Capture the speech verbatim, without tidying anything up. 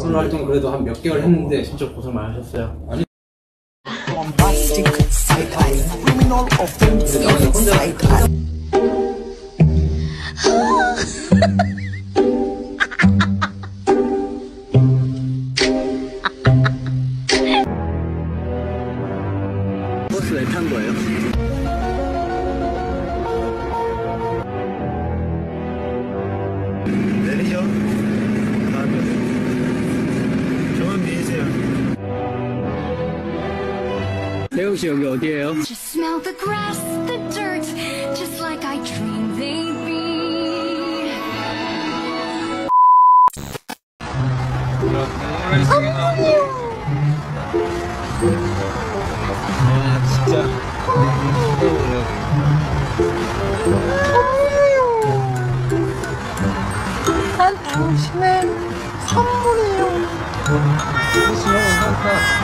솔로 활동 그래도 한 몇 개월 했는데 진짜 고생 많으셨어요. 아니. 버스 왜 탄 거예요? 내리죠. 다음에 좋은 비세요. 태용 씨 여기 어디예요? Just smell the grass, the dirt, just like I dreamed they'd be. 아 진짜. 난 당신의 선물이요. 그렇죠.